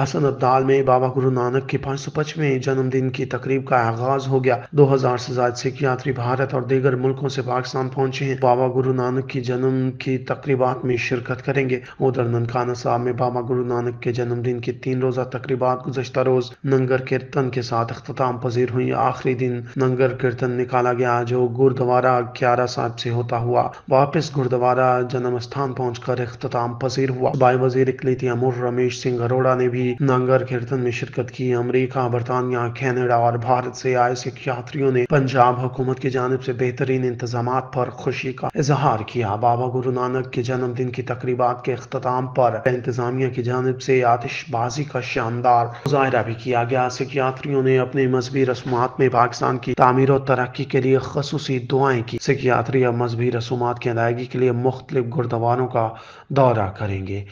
हसन अब्दाल में बाबा गुरु नानक के 555वें जन्मदिन की तकरीब का आगाज हो गया। 2000 से ज्यादा सिख यात्री भारत और दीगर मुल्कों से पाकिस्तान पहुंचे हैं। बाबा गुरु नानक की जन्म की तकरीबात में शिरकत करेंगे। उधर ननकाना साहब में बाबा गुरु नानक के जन्मदिन की 3 रोजा तकरीबात गुज़श्ता रोज नंगर कीर्तन के साथ अख्ताम पजीर हुई। आखिरी दिन नंगर कीर्तन निकाला गया जो गुरुद्वारा क्यारा साहब से होता हुआ वापस गुरुद्वारा जन्म स्थान पहुंचकर अख्ताम पजीर हुआ। सूबाई वजीर इकलीतिया मुर रमेश सिंह अरोड़ा ने भी नंगर कीर्तन में शिरकत की। अमेरिका, बरतानिया, कनाडा और भारत से आए सिख यात्रियों ने पंजाब हुकूमत की जानिब से बेहतरीन इंतजामात पर खुशी का इजहार किया। बाबा गुरु नानक के जन्मदिन की तकरीबात के अख्ताम पर इंतजामिया की जानिब से आतिशबाजी का शानदार मुजाहरा भी किया गया। सिख यात्रियों ने अपने मजहबी रस्मात में पाकिस्तान की तामीर और तरक्की के लिए खसूसी दुआएं की। सिख यात्री अब मजहबी रसूमात की अदायगी के लिए मुख्तलिफ गुरुद्वारों का दौरा करेंगे।